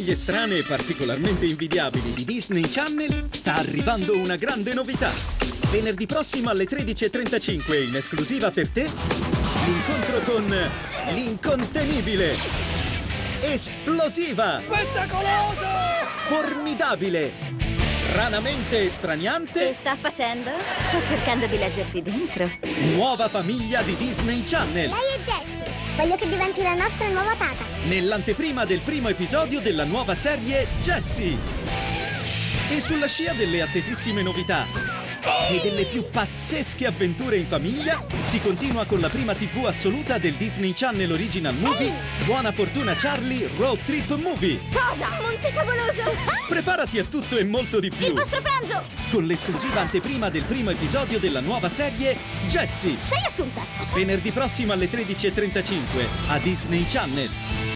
famiglie strane e particolarmente invidiabili di Disney Channel sta arrivando una grande novità. Venerdì prossimo alle 13:35 in esclusiva per te, l'incontro con l'incontenibile, esplosiva, Spettacoloso! formidabile, stranamente estraniante, Che sta facendo? Sto cercando di leggerti dentro. nuova famiglia di Disney Channel. Lei è Jessie. Voglio che diventi la nostra nuova tata. Nell'anteprima del primo episodio della nuova serie Jessie. E sulla scia delle attesissime novità e delle più pazzesche avventure in famiglia, si continua con la prima TV assoluta del Disney Channel Original Movie, Buona Fortuna Charlie Road Trip Movie. Cosa? Monte Favoloso! Preparati a tutto e molto di Il più, vostro pranzo! con l'esclusiva anteprima del primo episodio della nuova serie Jessie. Sei assunta! Venerdì prossimo alle 13:35 a Disney Channel.